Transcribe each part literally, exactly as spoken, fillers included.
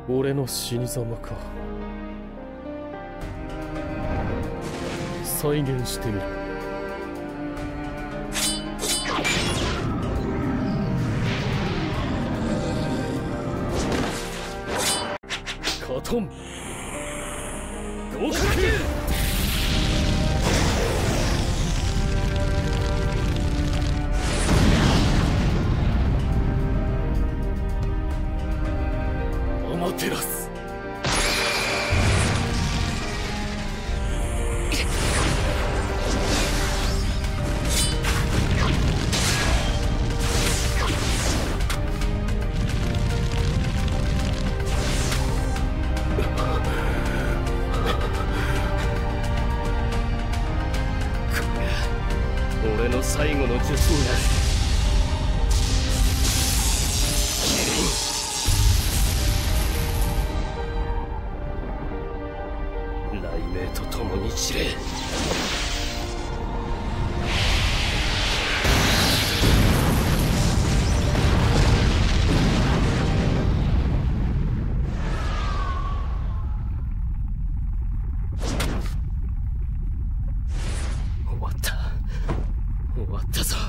俺の死に様か。再現してみろ。カトン合格。アマテラス。俺の最後の術になる。雷鳴と共に散れ。終わった。終わったぞ。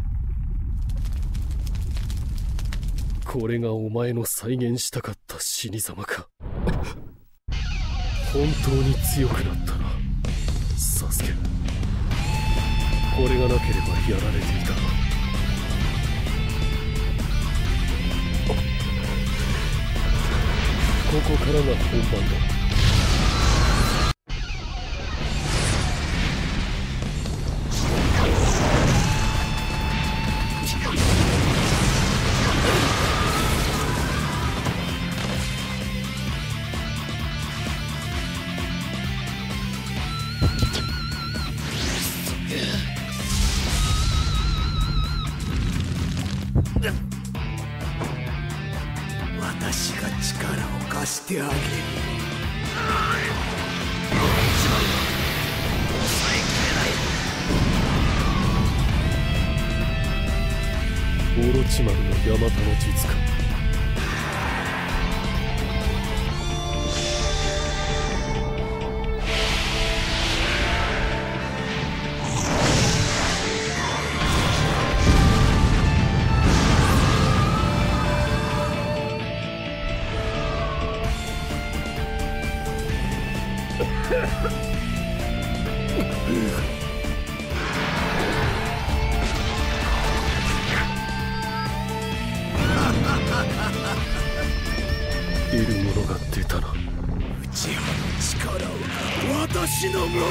これがお前の再現したかった死に様か。本当に強くなったな、サスケ。これがなければやられていた。ここからが本番だ。 私が力を貸してあげる。 オロチマルのヤマタの術か。得るものが出たな。 内派の力を私のものよ。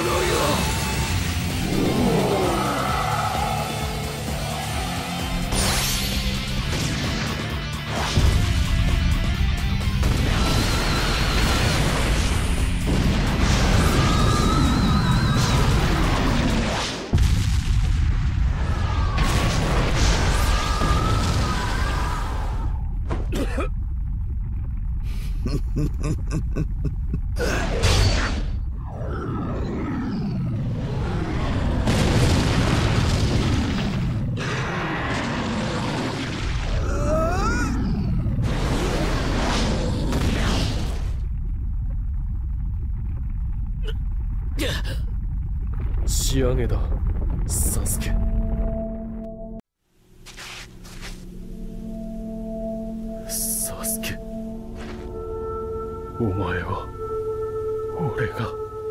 仕上げだ、サスケ。サスケ、お前は俺が。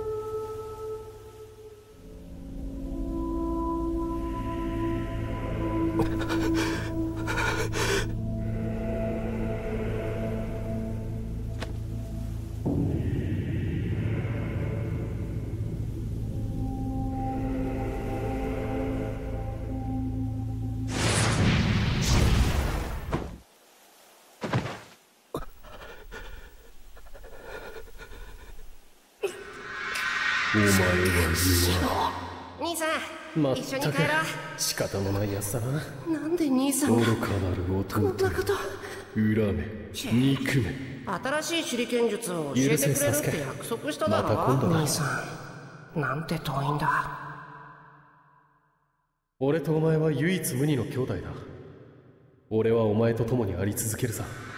お前は言う兄さん、 まっ一緒にたく帰ろ仕方のないやつだな。 う。なんで兄さんが愚かなる弟こんなこと。 恨め憎め。 新しい手裏剣術を教えてくれるって約束しただろ。 また今度だ。 兄さん、なんて遠いんだ。 俺とお前は唯一無二の兄弟だ。俺はお前と共にあり続けるさ。